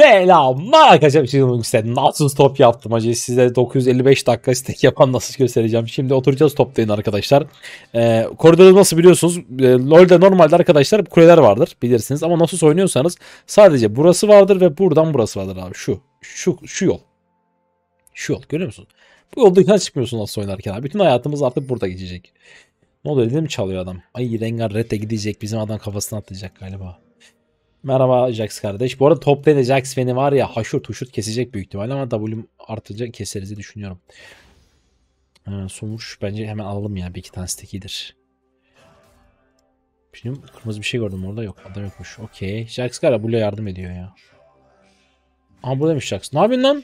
Selamlar arkadaşlar. Şimdi size nasıl top yaptım hacı. Size 955 dakika stack yapan nasıl göstereceğim. Şimdi oturacağız toplayın arkadaşlar. Koridoru nasıl biliyorsunuz? LoL'de normalde arkadaşlar kuleler vardır bilirsiniz. Ama nasıl oynuyorsanız sadece burası vardır ve buradan burası vardır abi. Şu yol. Şu yol görüyor musun? Bu yoldan çıkmıyorsun nasıl oynarken abi. Bütün hayatımız artık burada geçecek. Ne oluyor dedim çalıyor adam. Ay Rengar Red'e gidecek. Bizim adam kafasına atlayacak galiba. Merhaba Jax kardeş. Bu arada top lane'de Jax beni var ya haşır tuşur kesecek büyük ihtimalle ama W'm artınca keseriz düşünüyorum. Sonuç bence hemen alalım ya. Bir iki tane stack iyidir. Şimdi kırmızı bir şey gördüm orada yok. Adam yokmuş. Okey. Jax galiba buraya yardım ediyor ya. Aha buradaymış Jax. Ne yapıyorsun lan?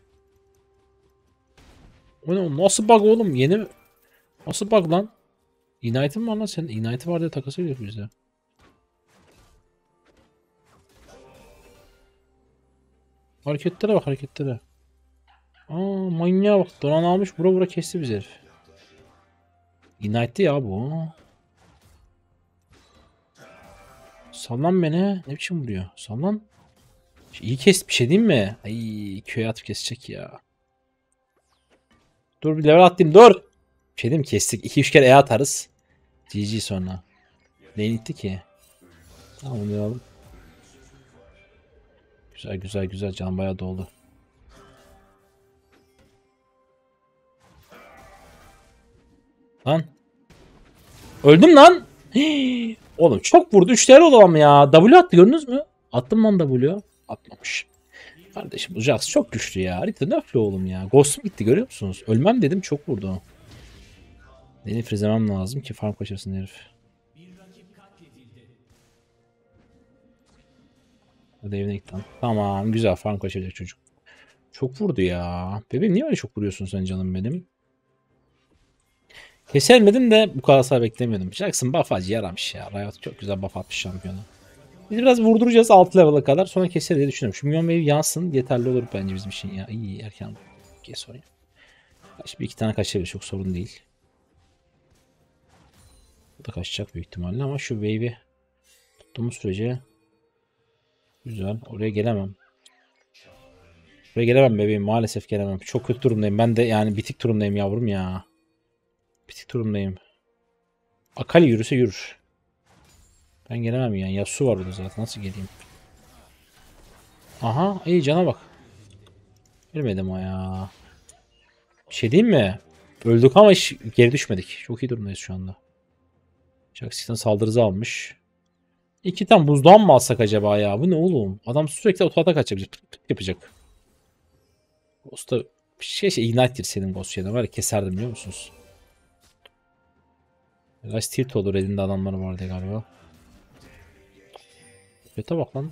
O ne? Nasıl bug oğlum? Yeni mi? Nasıl bug lan? Ignite'ın var lan senin. Ignite var diye takası ediyor bize. Hareketlere bak hareketlere. Aa manyağa bak. Donan almış bura kesti bizi herif. Ignite'di ya bu. Sallan beni. Ne biçim vuruyor? Sallan. İyi kes bir şey değil mi? Ay köye atıp kesecek ya. Dur bir level atlayayım dur. Bir şey diyeyim mi? Kestik. 2-3 kere E atarız. GG sonra. Ne itti ki? Tamam onu alalım. Güzel güzel güzel can bayağı doldu. Lan. Öldüm lan. Hii. Oğlum çok vurdu. 3 değer olalım ya. W attı gördünüz mü? Attım lan W. Atmamış. Kardeşim bu Jax çok güçlü ya. Harita nöflü oğlum ya. Ghost'um gitti görüyor musunuz? Ölmem dedim çok vurdu. Beni frizlemem lazım ki farm kaçırsın herif. Hadi evine git lan. Tamam güzel farm kaçıracak çocuk. Çok vurdu ya. Bebeğim niye öyle çok vuruyorsun sen canım benim? Kesermedim de bu kadar sağ beklemiyordum. Jackson buff acı yaramış ya. Riot çok güzel buff atmış şampiyonu. Biz biraz vurduracağız 6 level'a kadar sonra keser diye düşünüyorum. Şu milyon wave yansın yeterli olur bence bizim için ya. İyi erken kes oraya. Bir iki tane kaçabilir çok sorun değil. Bu da kaçacak büyük ihtimalle ama şu wave'i tuttuğumuz sürece güzel. Oraya gelemem. Oraya gelemem bebeğim maalesef gelemem. Çok kötü durumdayım. Ben de yani bitik durumdayım yavrum ya. Bitik durumdayım. Akali yürüse yürür. Ben gelemem yani. Yasuo var burada zaten. Nasıl geleyim? Aha iyi cana bak. Ölmedim o ya. Bir şey diyeyim mi? Öldük ama hiç geri düşmedik. Çok iyi durumdayız şu anda. Jackson saldırısı almış. İki tane buzdoğan mı alsak acaba ya? Bu ne oğlum? Adam sürekli otoata kaçabilir. Pıt pıt yapacak. Ghost'ta bir şey ignite'tir senin Ghost şeyden var ya keserdim biliyor musunuz? Biraz tilt olur elinde adamları vardı galiba. Beta bak lan.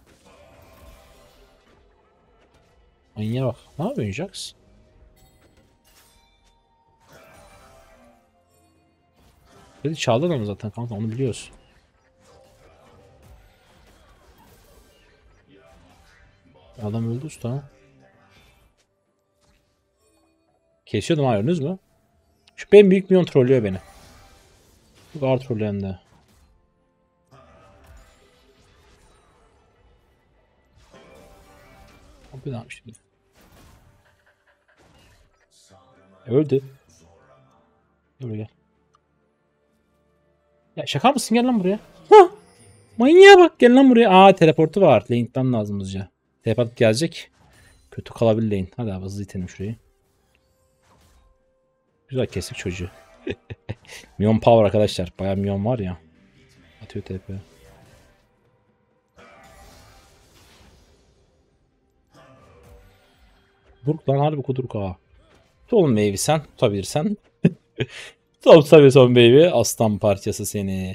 Manyağa bak. Ne yapıyorsun Jax? Dedi çaldı adamı zaten kanka onu biliyoruz. Adam öldü usta. Kesiyordum ha gördünüz mü? Şu benim büyük milyon trollüyor beni. Bu kadar trolleyen de. Abi ne yapmış şimdi? Öldü. Dur gel. Ya şaka mısın gel lan buraya. Hah! Manyağa bak gel lan buraya. Aa teleportu var. Lane gitmem lazım hızlıca. Teleport gelecek. Kötü kalabilir lane. Hadi abi hızlı itelim şurayı. Güzel kestik çocuğu. Milyon power arkadaşlar. Bayağı milyon var ya. Atıyor TP. Burk lan harbi kuduruk ha. Tut oğlum meyve sen. Tutabilirsen. Tutabilirsen baby. Aslan parçası seni.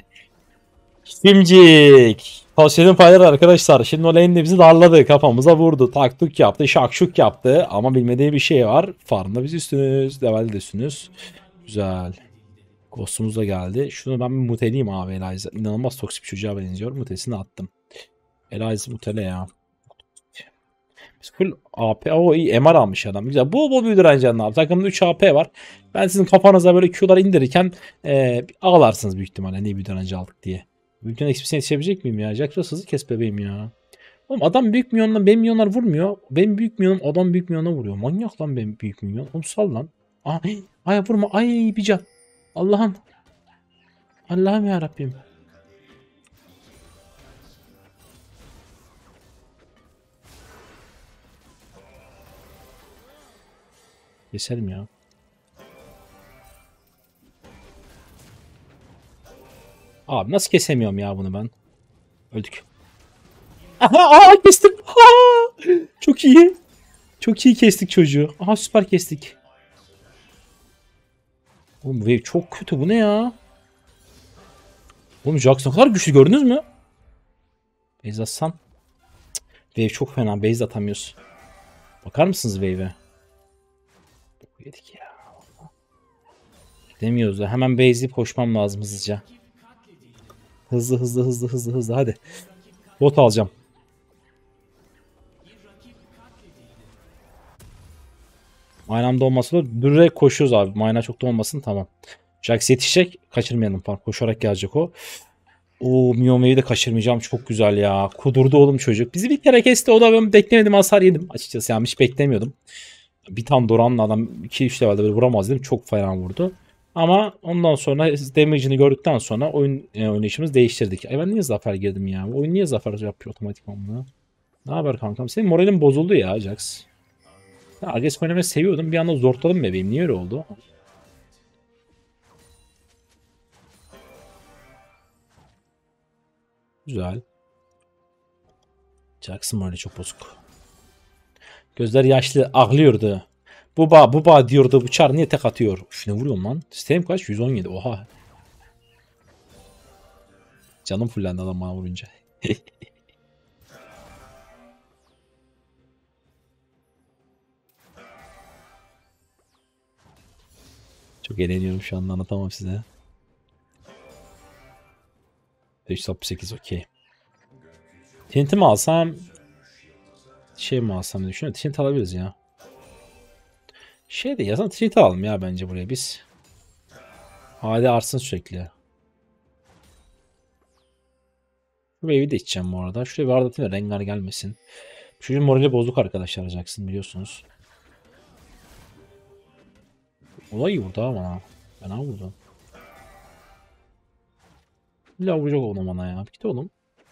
Simcik. Tavsiyenin payları arkadaşlar. Şimdi o lane'de bizi darladı. Kafamıza vurdu. Taktuk yaptı. Şakşuk yaptı. Ama bilmediği bir şey var. Farmda biz üstünüz. Level'de üstünüz. Güzel. Ghost'umuz da geldi. Şunu ben bir muteleyeyim abi Eliza. İnanılmaz toksik bir çocuğa benziyor. Mutesini attım. Eliza mutele ya. Biz full AP. O iyi MR almış adam. Güzel. Bol bol büyü direnci abi. Takımda 3 AP var. Ben sizin kafanıza böyle Q'lar indirirken ağlarsınız büyük ihtimalle. Ne büyü direnci aldık diye. Büyükten XP'sine yetişebilecek miyim ya? Jack hızlı kes bebeğim ya. Oğlum adam büyük milyonla benim milyonlar vurmuyor. Benim büyük milyonum adam büyük milyona vuruyor. Manyak lan benim büyük milyon. Oğlum sal lan. Ay vurma. Ay bir can. Allah'ım. Allah'ım ya Rabbim. Keserim ya. Abi nasıl kesemiyorum ya bunu ben? Öldük. Aha kestim. Çok iyi. Çok iyi kestik çocuğu. Aha süper kestik. Oğlum bu wave çok kötü. Bu ne ya? Oğlum Jax ne kadar güçlü gördünüz mü? Base atsan. Wave çok fena. Base atamıyoruz. Bakar mısınız wave'e? Yedik ya. Demiyoruz da. Hemen base'leyip koşmam lazım hızlıca. Hızlı hadi. Bot alacağım. Aynı anda olmasa da direkt koşuyoruz abi. Mayna çok da olmasın tamam. Jax yetişecek. Kaçırmayalım falan. Koşarak gelecek o. Oo Miome'yi de kaçırmayacağım. Çok güzel ya. Kudurdu oğlum çocuk. Bizi bir kere kesti. O da ben beklemedim. Hasar yedim. Açıkçası yani hiç beklemiyordum. Bir tam Doran'la adam 2-3 levelde böyle vuramaz dedim. Çok fena vurdu. Ama ondan sonra damage'ini gördükten sonra oynayışımızı değiştirdik. Ben niye zafer girdim ya? Oyun niye zafer yapıyor otomatikman bunu? Ne haber kankam? Senin moralin bozuldu ya Jax. Agres oynamayı seviyordum. Bir anda zorladım bebeğim. Niye öyle oldu? Güzel. Jax'ın morali çok bozuk. Gözler yaşlı ağlıyordu. Buba diyordu. Bu çar niye tek atıyor? Üf ne vuruyorum lan? Sistem kaç? 117. Oha. Canım fullendi adam bana vurunca. Çok eğleniyorum şu anda anlatamam size. 568 okey. TNT mi alsam? Şey mi alsam diye düşünüyorum. TNT alabiliriz ya. Şey de yazan TNT alalım ya bence buraya biz. Hadi arsın sürekli. Şu evi de içeceğim bu arada. Şuraya bir ardatayım da Rengar gelmesin. Çocuğun morali bozuk arkadaşlar Jackson biliyorsunuz. Olay vurdu ama. Fena vurdu. İlla vuracak onu bana ya. Git oğlum.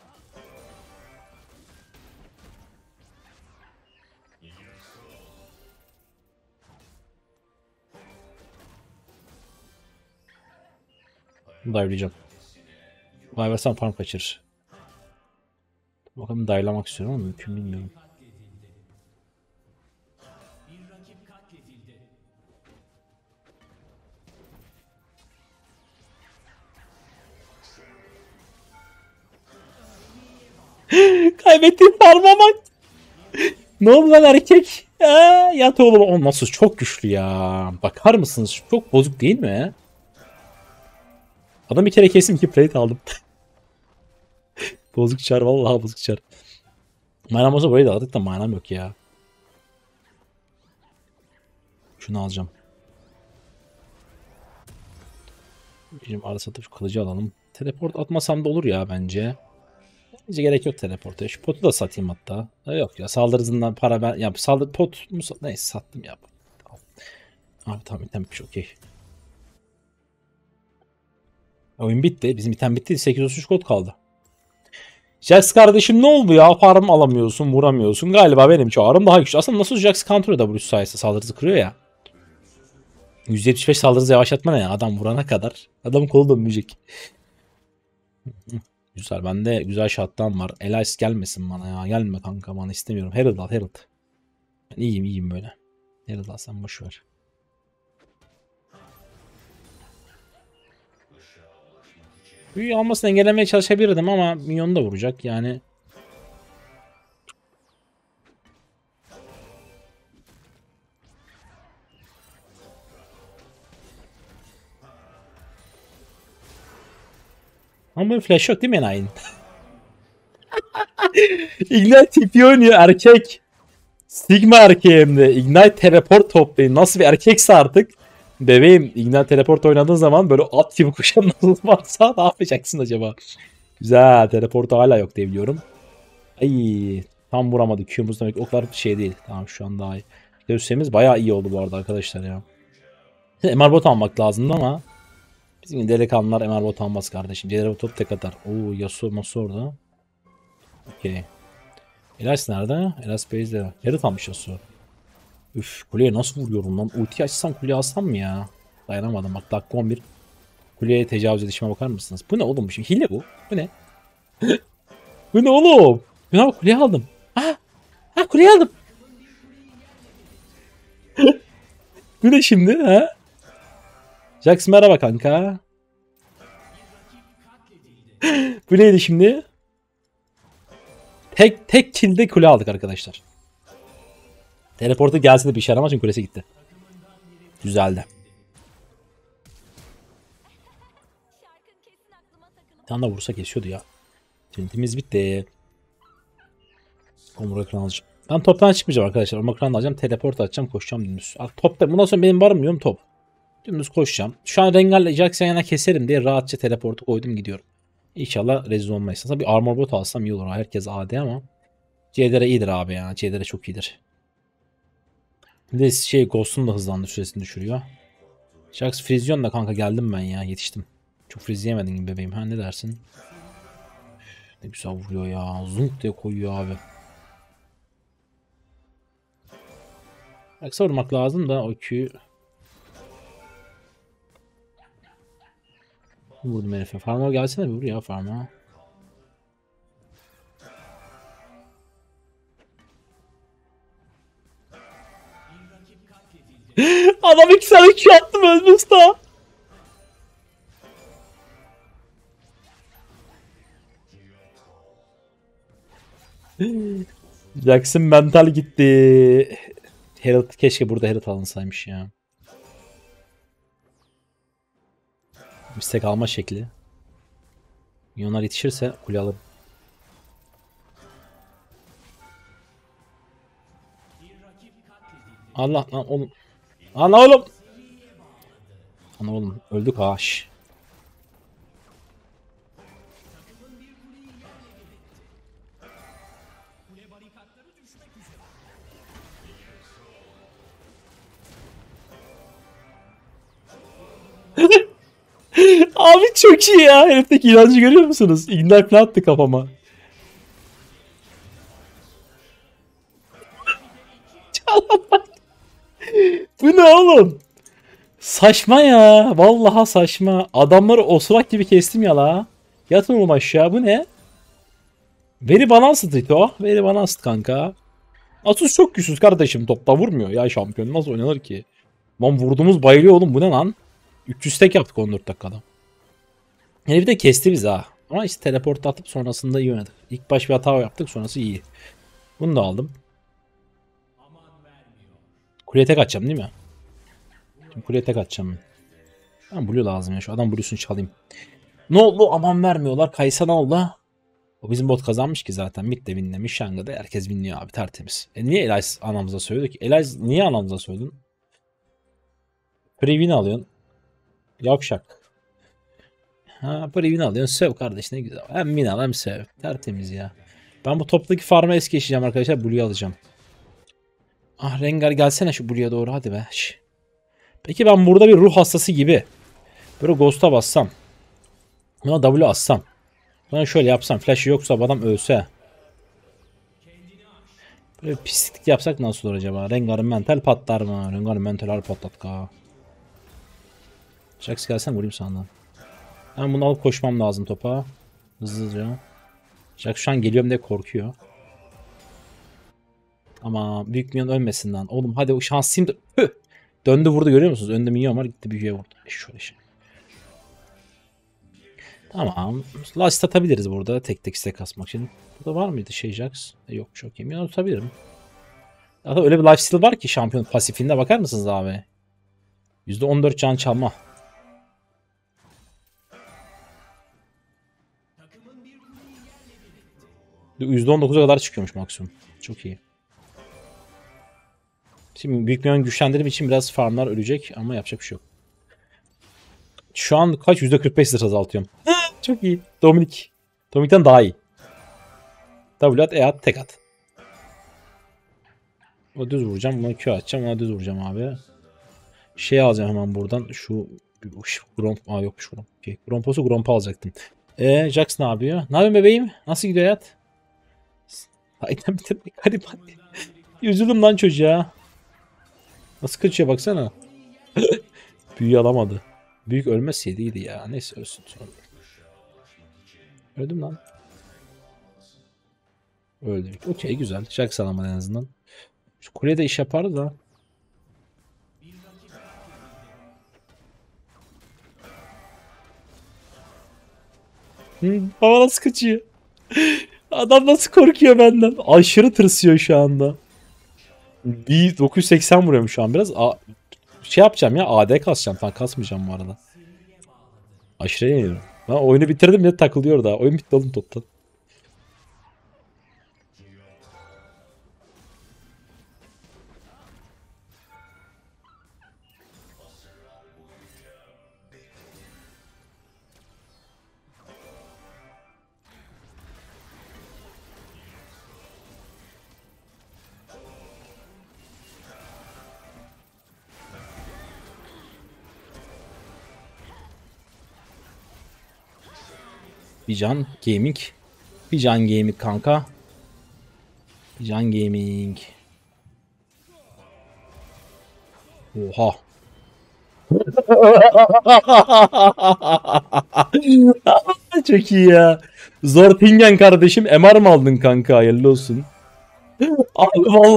Dive'layacağım. Dive'lasam farm kaçırır. Bakalım dive'lamak istiyorum ama mümkün bilmiyorum. Kaybettiğim farma bak. Ne oldu lan erkek? Yat oğlum. O nasıl çok güçlü ya. Bakar mısınız? Çok bozuk değil mi? Adam bir kere kesim 2 plate aldım. Bozuk çar vallahi bozuk çar. Manam olsa burayı da aldık da manam yok ya. Şunu alacağım. Bizim arada satıp şu kılıcı alalım. Teleport atmasam da olur ya bence. Bence gerek yok teleporta. Şu potu da satayım hatta. Yok ya saldırı hızından para ben... Ya saldırı pot mu? Neyse sattım ya. Abi tamam item bitmiş okey. Oyun bitti. Bizim item bitti. 833 kod kaldı. Jax kardeşim ne oldu ya? Farm alamıyorsun, vuramıyorsun. Galiba benim çağrım daha güçlü. Aslında nasıl Jax counter da Bruce sayesinde saldırı hızı kırıyor ya. 175 saldırı hızı yavaşlatma ne ya? Adam vurana kadar. Adamın kolu dönmeyecek. Güzel. Bende güzel shot'tan var. Elias gelmesin bana ya. Gelme kanka bana istemiyorum. Herald al Herald. Ben iyiyim böyle. Herald al sen boşver. Büyü almasını engellemeye çalışabilirdim ama minyonu da vuracak yani. Ama böyle flash yok değil mi enayin? Ignite TP oynuyor erkek. Sigma erkeği hem de. Ignite teleport toplayın. Nasıl bir erkekse artık. Bebeğim Ignite teleport oynadığın zaman böyle at gibi koşan varsa ne yapacaksın acaba? Güzel. Teleport hala yok diye biliyorum. Ay, tam vuramadı. Q'muz demek o kadar şey değil. Tamam, şu an daha iyi. Göğsümüz bayağı iyi oldu bu arada arkadaşlar ya. MR bot almak lazımdı ama bizim delikanlılar MR bot almaz kardeşim. CR bot tek atar. Oo, Yasuo Masu orada. Okey. Elas nerede? Elas base'de. Herald almış Yasuo. Üf, kuleye nasıl vuruyorum lan? Ulti açsam kuleye alsam mı ya? Dayanamadım bak, dakika 11. Kuleye tecavüz edişime bakar mısınız? Bu ne oğlum? Bu şey hile bu. Bu ne? Bu ne oğlum? Ya bak, kuleye aldım. Ha, kuleye aldım. Bu ne şimdi ha? Jax merhaba kanka. Bu neydi şimdi? Tek kill'de kule aldık arkadaşlar. Teleportu gelse de bir şey yaramaz çünkü kulesi gitti. Güzeldi. Bir tane de vursa kesiyordu ya. Tintimiz bitti. Omura kran alacağım. Ben toptan çıkmayacağım arkadaşlar. Omura kran alacağım. Teleport atacağım. Koşacağım dümdüz. Topta. Bundan sonra benim varım top. Dümdüz koşacağım. Şu an Rengar'la Jax'ın yana keserim diye rahatça teleportu koydum gidiyorum. İnşallah rezil olmayız. Tabii bir armor bot alsam iyi olur. Herkes AD ama CDR iyidir abi ya. CDR çok iyidir. Bir de şey, Ghost'un da hızlandı, süresini düşürüyor. Jax Frizyon da kanka, geldim ben ya, yetiştim. Çok friz yemedin gibi bebeğim. Ha, ne dersin? Ne güzel vuruyor ya. Zunk diye koyuyor abi. Jax'a vurmak lazım da o Q'yu. Vurdum herife. Farm'a gelsene bir vur ya, Farm'a. Adam 2 tane Q attım, öldü usta. Jackson mental gitti. Herald, keşke burada Herald alınsaymış ya. İstek alma şekli. Milyonlar yetişirse kule alırım. Allah lan oğlum. Lan oğlum. Ana oğlum öldük ha. Abi çok iyi ya. Herifteki inancı görüyor musunuz? İgnal falan attı kafama. Bu ne oğlum? Saçma ya. Vallahi saçma. Adamları osurak gibi kestim ya la. Yatın oğlum aşağı. Bu ne? Very balanced o. Very balanced kanka. Asus çok güçsüz kardeşim. Topta vurmuyor ya, şampiyon. Nasıl oynanır ki? Lan vurduğumuz bayılıyor oğlum. Bu ne lan? 300 tek yaptık 14 dakikada. Yani bir de kesti bizi ha. Ama işte teleport atıp sonrasında iyi oynadık. İlk baş bir hata yaptık, sonrası iyi. Bunu da aldım. Kuleye tek atacağım değil mi? Şimdi kuleye tek atacağım. Ben blue lazım ya. Şu adam blue'sunu çalayım. Ne oldu? Aman vermiyorlar. Kaysa ne oldu? O bizim bot kazanmış ki zaten. Mid de winlemiş. Shanga'da herkes winliyor abi. Tertemiz. Niye Elias anamıza söylüyor ki? Elias niye anamıza söyledin? Pre-win alıyorsun. Yavşak. Ha, pre-win alıyorsun. Söv kardeş, ne güzel. Hem win al hem söv. Tertemiz ya. Ben bu toptaki farm'a es geçeceğim arkadaşlar. Blue'yu alacağım. Ah, Rengar gelsene şu Blue'ya doğru, hadi be. Peki ben burada bir ruh hastası gibi böyle Ghost'a bassam. Buna W assam. Sonra şöyle yapsam. Flash'ı yoksa adam ölse. Böyle pislik yapsak nasıl olur acaba? Rengar'ın mental patlar mı? Rengar'ın mental patlat ka. Jax gelsen vurayım senden. Ben bunu alıp koşmam lazım topa. Hızlıca. Jax şu an geliyorum diye korkuyor. Ama büyük minyon ölmesin lan. Oğlum hadi, o şansım da... Döndü vurdu, görüyor musunuz? Önde minyon var, gitti büyüye vurdu. Şöyle şey. Tamam. Last atabiliriz burada. Tek tek stack kasmak için. Burada var mıydı şey Jax? Yok, çok iyi. Minyon tutabilirim. Zaten öyle bir lifesteal var ki şampiyon pasifinde, bakar mısınız abi? %14 can çalma. %19'a kadar çıkıyormuş maksimum. Çok iyi. Şimdi büyük minyon güçlendirme için biraz farmlar ölecek ama yapacak bir şey yok. Şu an kaç? %45 azaltıyorum. Çok iyi. Dominik'ten daha iyi. W at, E at, tek at. O düz vuracağım. Buna Q atacağım. Ona düz vuracağım abi. Şey alacağım hemen buradan. Şu Gromp. Aa yok şu Gromp. Okay. Grompos'u Gromp'u alacaktım. Jax ne yapıyor? Ne yapıyorsun bebeğim? Nasıl gidiyor hayat? Aynen bitirmek gariban. Üzüldüm lan çocuğa. Nasıl kaçıyor baksana. Büyü alamadı. Büyük ölmeseydi iyiydi ya. Neyse ölsün sonra. Öldüm lan. Öldük. Okey güzel. Jax alamadı en azından. Şu kulede iş yapardı da. Baba nasıl kaçıyor? Adam nasıl korkuyor benden? Aşırı tırsıyor şu anda. Bir 980 vuruyorum şu an biraz. Şey yapacağım ya, AD kasacağım falan, kasmayacağım bu arada. Aşırı yeniyorum. Ben oyunu bitirdim ya, takılıyor daha. Oyun bitti oğlum toptan. Bijan Gaming. Bijan Gaming kanka. Bijan Gaming. Oha. Çok iyi ya. Zortingen kardeşim, MR mı aldın kanka? Hayırlı olsun. Aldım aldım.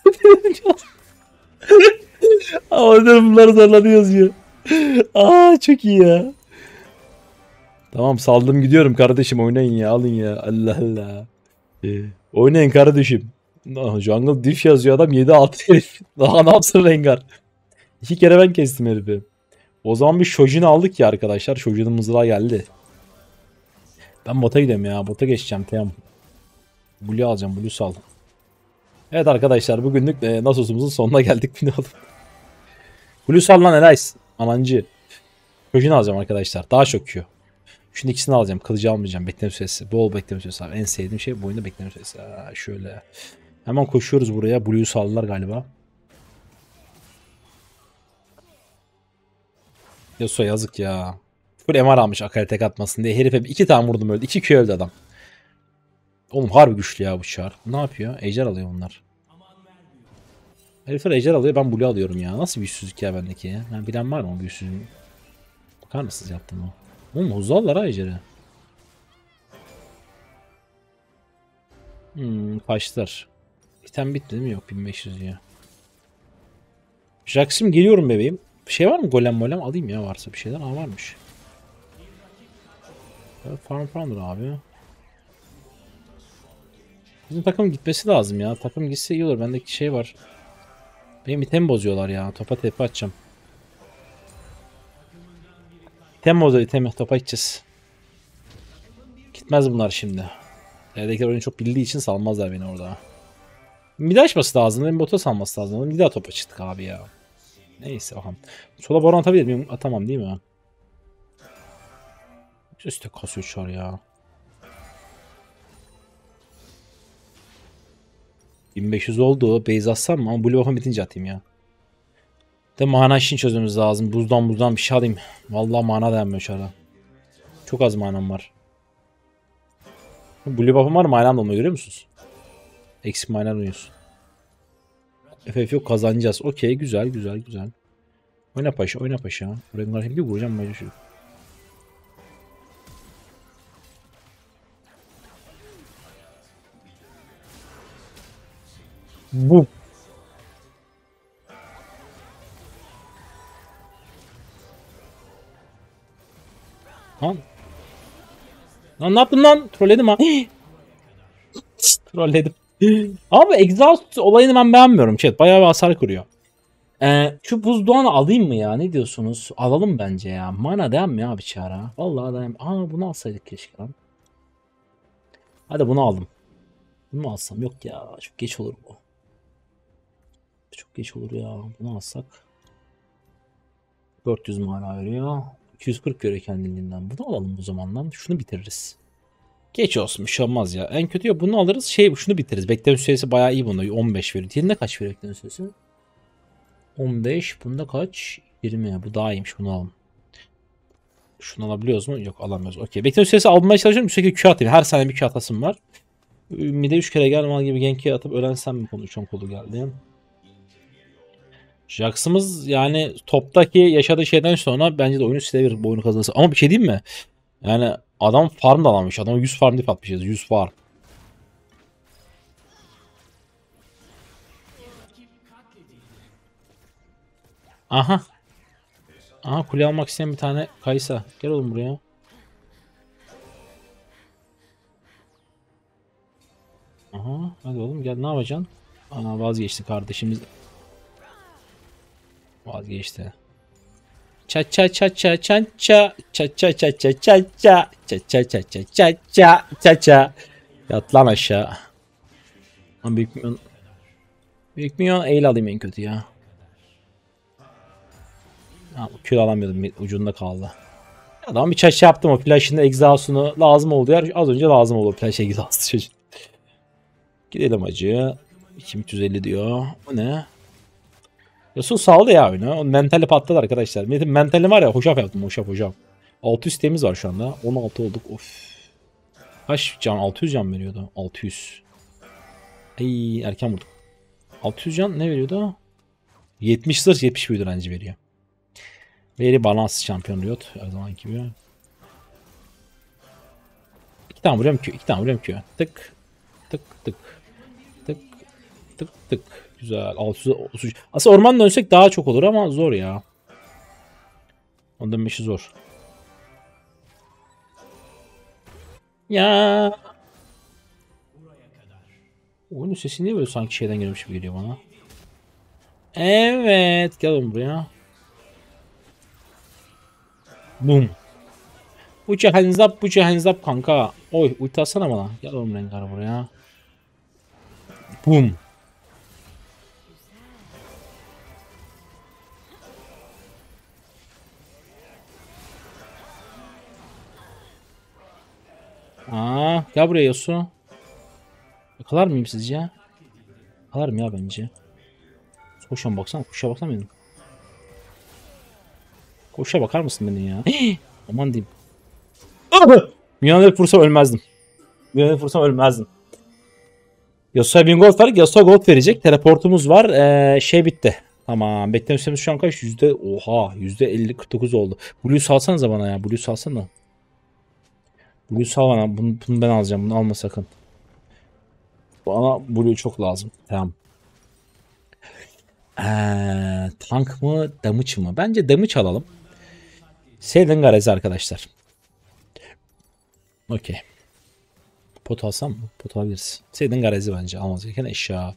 Ama dur, bunları zorlanıyoruz ya. Çok iyi ya. Tamam saldım gidiyorum kardeşim, oynayın ya, alın ya, Allah Allah. Oynayın kardeşim. Jungle diff yazıyor adam, 7-6 herif. Daha ne yapsın Rengar? 2 kere ben kestim herifi. O zaman bir Shojin'i aldık ya arkadaşlar. Shojin'in mızrağı geldi. Ben bota gidiyorum ya. Bota geçeceğim. Tamam. Blue alacağım. Blue sal. Evet arkadaşlar, bugünlük Nasus'umuzun sonuna geldik. Blue sal lan Elias. Anancı. Shojin alacağım arkadaşlar. Daha çok Q. Şunu ikisini alacağım. Kılıcı almayacağım. Bekleme süresi. Bol bekleme süresi abi. En sevdiğim şey bu oyunda bekleme süresi. Şöyle. Hemen koşuyoruz buraya. Blue'yu saldılar galiba. Yasuo yazık ya. Full MR almış Akali tek atmasın diye. Herife 2 tane vurdum öldü. 2 Q öldü adam. Oğlum harbi güçlü ya bu Char. Ne yapıyor? Ejder alıyor bunlar. Herifler ejder alıyor, ben blue alıyorum ya. Nasıl bir yüzsüzlük ya bendeki ya? Yani bilen var mı bu yüzsüzlüğü? Bakar mısınız yaptım o? Oğlum huzurlar ha ejderi. Kaçtılar. İtem bitmedi mi? Yok, 1500 ya. Jax'im geliyorum bebeğim. Bir şey var mı? Golem molem alayım ya, varsa bir şeyler. Varmış. Farm falandır abi. Bizim takım gitmesi lazım ya. Takım gitse iyi olur. Bendeki şey var. Benim item bozuyorlar ya. Topa tepe atacağım. İtem bozuyor, itemi. Topa gideceğiz. Gitmez bunlar şimdi. Evdekiler oyunu çok bildiği için salmazlar beni orada. Mid açması lazım. Benim bota salması lazım. Bir daha topa çıktık abi ya. Neyse bakalım. Sola baron atabilir miyim? Atamam değil mi? Üste kasıyor çar ya. 1500 oldu. Base atsam mı? Ama blue buff'ım bitince atayım ya. De mana işini çözmemiz lazım. Buzdan bir şey alayım. Vallahi mana dayanmıyor çara. Çok az manam var. Blue buff'ım var, manam da olmuyor, görüyor musunuz? Eksik mana oynuyorsun. FF yok, kazanacağız. Okey, güzel güzel güzel. Oyna paşa, oyna paşa. Buraya bir vuracağım böyle şu. Bu. Lan. Lan ne yaptın lan? Trolledim ha. Trolledim. Abi exhaust olayını ben beğenmiyorum. Chat bayağı bir hasar kuruyor. Şu buzdoğanı alayım mı ya? Ne diyorsunuz? Alalım bence ya. Mana dayanmıyor abi çara. Vallahi dayanmıyor. Bunu alsaydık keşke lan. Hadi bunu aldım. Bunu alsam, yok ya. Çok geç olur bu. Çok geç olur ya. Bunu alsak. 400 mana veriyor. 240 göre kendiliğinden. Bunu alalım o zaman lan. Şunu bitiririz. Geç olsun bir şey olmaz ya. En kötü ya bunu alırız şunu bitiririz. Bekleme süresi bayağı iyi bunda. 15 veriyor. Diğerinde kaç veriyor bekleme süresi? 15. Bunda kaç? 20. Bu daha iyiymiş, bunu alalım. Şunu alabiliyoruz mu? Yok, alamıyoruz. Okey. Bekleme süresi almaya çalışıyorum. Bir şekilde Q atayım. Her saniye bir Q atasım var. Mide 3 kere gel mal gibi Genki'ye atıp ölensem mi konuşuyorum, kolu geldi. Jax'ımız yani toptaki yaşadığı şeyden sonra bence de oyunu silebilir bu oyunu kazanırsa. Ama bir şey diyeyim mi? Yani adam farm da alamış. Adam 100 farm dip atmışız. 100 farm. Aha. Aha, kule almak isteyen bir tane Kaysa. Gel oğlum buraya. Aha. Hadi oğlum gel, ne yapacaksın? Ana, vazgeçti kardeşimiz. Vazgeçti. Ça ça ça ça ça ça ça ça ça ça ça ça ça ça ça ça ça ça ça ça. Yat lan aşağı. Lan büyük milyon eğil alayım en kötü ya. Ha, kül alamıyordum, ucunda kaldı. Adam bir çaşı yaptım, o flash'ın egzasını lazım oldu yer. Az önce lazım oldu flash egzası çocuk. Gidelim acı. 2350 diyor. O ne? Yasuo saldı ya oyunu. O mentali patladı arkadaşlar. Benim mentali var ya, hoşaf yaptım, hoşaf. 600 temiz var şu anda. 16 olduk. Of. Kaç can? 600 can veriyordu. 600. Ay, erken vurduk. 600 can ne veriyordu? 70 zırh, 70 büyü direnci veriyor. Very balance şampiyon Riot. Her zaman gibi. 2 tane vuruyorum ki. 2 tane vuruyorum ki. Tık. Tık tık. Tık. Tık tık. Güzel. 633. Aslında orman dönsek daha çok olur ama zor ya. Ondan işi zor. Ya. Oyunun sesi niye böyle sanki şeyden gelmiş gibi geliyor bana? Evet. Gel oğlum buraya. Boom. Put your hands up, put your hands up kanka. Oy, ulti atsana bana. Gel oğlum Rengar buraya. Boom. Gel buraya Yasuo. Yakalar mıyım sizce? Yakalarım ya bence. Koşan baksana, koşa baksana benim. Koşa bakar mısın benim ya? Aman diyeyim. Milyoner vursam ölmezdim. Milyoner vursam ölmezdim. Yasuo'ya 1000 gold var. Yasuo gold verecek. Teleportumuz var. Bitti. Tamam. Bekleme süremiz şu an kaç? Oha. %50-49 oldu. Blue'yu salsanıza bana ya. Blue'yu salsana. Blue'yu sal bana. Bunu ben alacağım. Bunu alma sakın. Bana Blue çok lazım. Tamam. Tank mı? Damage mı? Bence damage alalım. Seyden Garezi arkadaşlar. Okey. Pot alsam mı? Pot alabiliriz. Seyden Garezi bence. Almaz gereken eşya.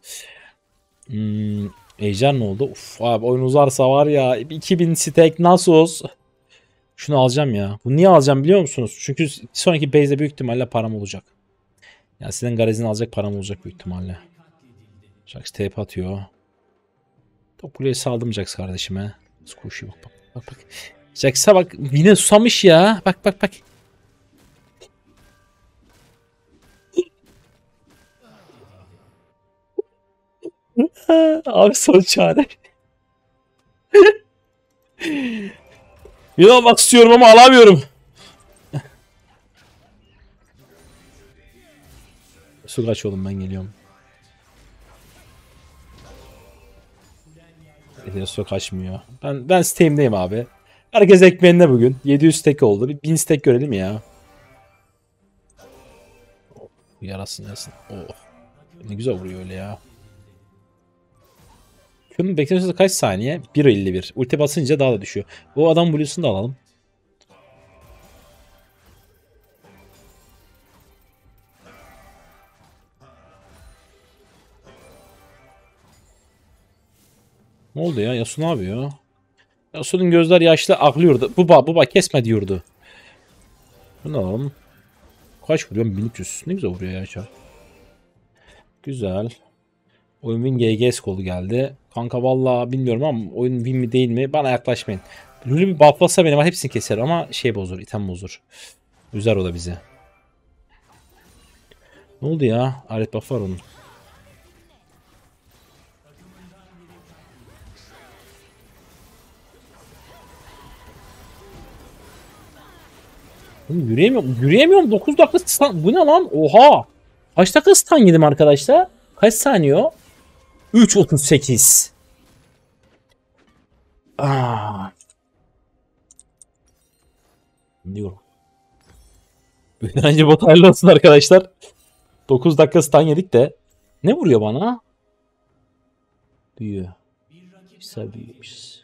Ejder ne oldu? Uf abi, oyun uzarsa var ya. 2000 stack nasıl olsun? Şunu alacağım ya. Bunu niye alacağım biliyor musunuz? Çünkü sonraki base'de büyük ihtimalle param olacak. Yani sizden Garezi'ni alacak param olacak büyük ihtimalle. Jax TP atıyor. Top kuleyi saldım Jax kardeşime. Nasıl koşuyor, bak. Bak. Jax'a bak, yine susamış ya. Bak. Abi son çare. Bir almak istiyorum ama alamıyorum. Su kaç oğlum, ben geliyorum. Su kaçmıyor. Ben Steam'deyim abi. Herkes ekmeğinde bugün. 700 stack oldu. Bir 1000 stack görelim ya. Oh, yarasın. Oh. Ne güzel vuruyor öyle ya. Şunun bekleme süresi kaç saniye? 1.51. Ulti basınca daha da düşüyor. Bu adam Blue'sunu da alalım. Ne oldu ya? Yasuo ne yapıyor? Yasuo'nun gözler yaşlı, aklıyordu. Baba kesme diyordu. Bunu alalım. Kaç vuruyorum? 1300. Ne güzel vuruyor ya çar. Güzel. Oyun win GG skolu geldi. Kanka vallahi bilmiyorum ama oyun win mi değil mi? Bana yaklaşmayın. Lülü bir bufflasa benim hepsini keser ama bozur, item bozur. Üzer o da bizi. Ne oldu ya? Alet buff var onun. Oğlum yürüyemiyorum. Yürüyemiyorum. 9 dakika stun. Bu ne lan? Oha. Kaç dakika stun yedim arkadaşlar? Kaç saniye o? 3.38. Aa. Diyorum. Bence bot hayırlı olsun arkadaşlar. 9 dakika stun yedik de. Ne vuruyor bana? Büyüyor. Güzel büyümüş.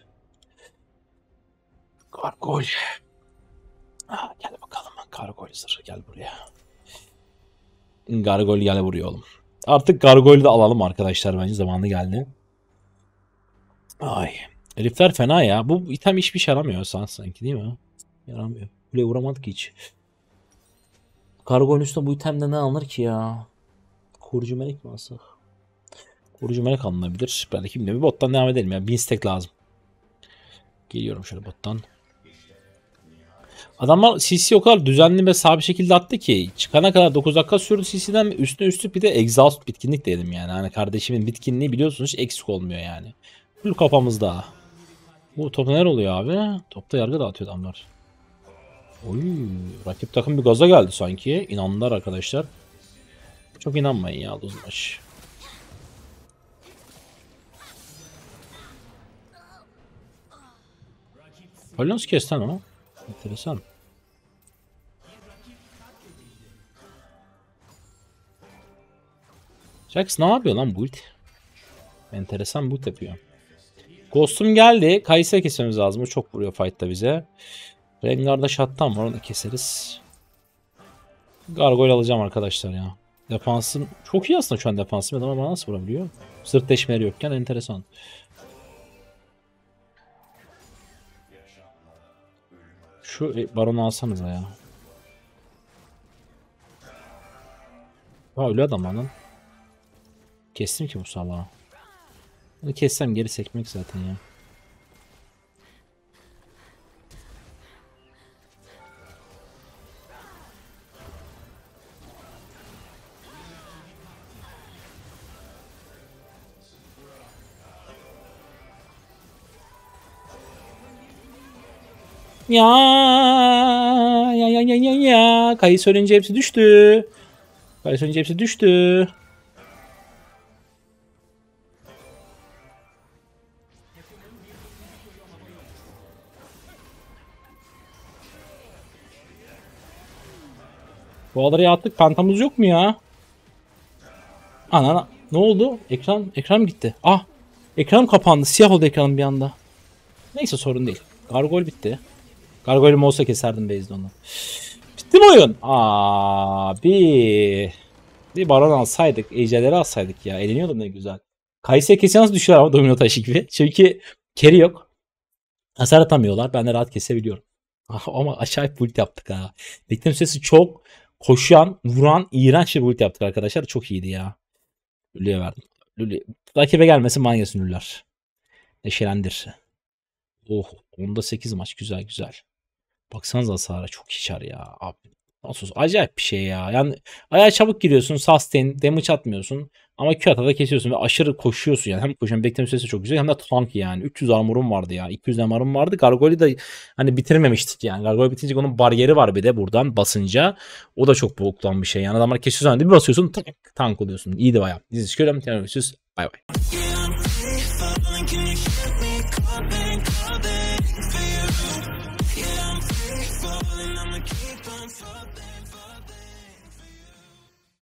Gargoyle. Gel bakalım. Gargoyle zırhı gel buraya. Gargoyle gel buraya oğlum. Artık Gargoyle'ü de alalım arkadaşlar, bence zamanı geldi. Ay. Herifler fena ya. Bu item hiçbir şey yaramıyor sanki, değil mi? Yaramıyor. Bile vuramadık hiç. Gargoyle'ün üstüne bu itemde ne alınır ki ya? Korucu melek mi alsak? Korucu melek alınabilir. Belki bilmiyorum. Bir bottan devam edelim ya. 1000 stack lazım. Geliyorum şöyle bottan. Adamlar CC o kadar düzenli ve sabit şekilde attı ki çıkana kadar 9 dakika sürdü CC'den, üstüne üstlük bir de exhaust bitkinlik dedim yani. Hani kardeşimin bitkinliği biliyorsunuz hiç eksik olmuyor yani. Full kafamızda. Bu top neler oluyor abi? Topta yargı dağıtıyor adamlar. Oy, rakip takım bir gaza geldi sanki. İnandılar arkadaşlar. Çok inanmayın ya Luzmaş. Nasıl kes lan o? Enteresan. Jax ne yapıyor lan build? Enteresan build yapıyor. Ghost'um geldi. Kayısı kesmemiz lazım. O çok vuruyor fight'ta bize. Rengar'da shutdown var. Onu keseriz. Gargoyle alacağım arkadaşlar ya. Defansım çok iyi aslında şu an defansım. Ama bana nasıl vurabiliyor? Sırt deşmeleri yokken enteresan. Şu baronu alsanıza ya. Ha öyle adam lan. Kestim ki bu salağı. Bunu kessem geri sekmek zaten ya. Ya ya ya ya ya ya. Kayı söyleyince hepsi düştü. Kayı söyleyince hepsi düştü. Bu adaraya attık. Pantamız yok mu ya? Ana ne oldu? Ekran gitti. Ah! Ekranım kapandı. Siyah oldu ekranım bir anda. Neyse sorun değil. Gargoyle bitti. Gargoyle'im olsa keserdim base'de onu. Bitti mi oyun? Abi. Bir baron alsaydık. Ejderleri alsaydık ya. Eğleniyordum ne güzel. Kayse'ye kesin nasıl düşüyor ama domino taşı gibi. Çünkü carry yok. Hasar atamıyorlar. Ben de rahat kesebiliyorum. Ama acayip build yaptık ha. Bekleme süresi çok. Koşan, vuran, iğrenç bir build yaptık arkadaşlar. Çok iyiydi ya. Lülü'ye verdim. Lülü. Rakibe gelmesin manyasın Lüller. Neşelendir. Oh. Onda 8 maç. Güzel güzel. Baksanıza hasara çok iyi çar ya. Abi. Nasıl acayip bir şey ya. Yani ayağa çabuk giriyorsun. Sustain. Damage atmıyorsun. Ama Q atada kesiyorsun ve aşırı koşuyorsun yani. Hem koşan bekleme süresi çok güzel hem de tank yani. 300 armorum vardı ya. 200 armorum vardı. Gargoyle'i de hani bitirmemiştik yani. Gargoyle bitince onun bariyeri var bir de buradan basınca. O da çok boktan bir şey. Yani adamlar kesiyorsun. Bir basıyorsun tank oluyorsun. İyiydi bayağı. Dizi görüyorum. Görüşürüz. Bay bay.